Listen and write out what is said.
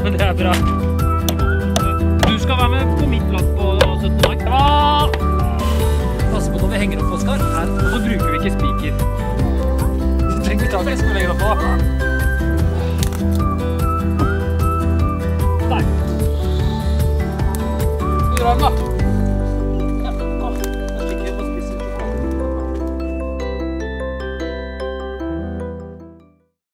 men det er bra. Du skal være med på mitt lag på 17. mai. Bra! Pass på når vi henger opp, Oskar. Her, og så bruker vi ikke spiker. Så trenger vi ta det, skal vi legge opp på. Der. Bra, da.